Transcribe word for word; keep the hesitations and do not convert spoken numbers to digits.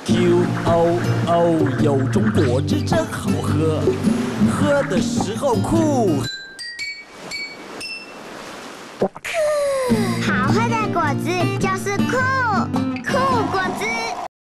Q O O， 有种果汁真好喝，喝的时候酷。 好喝的果汁就是酷。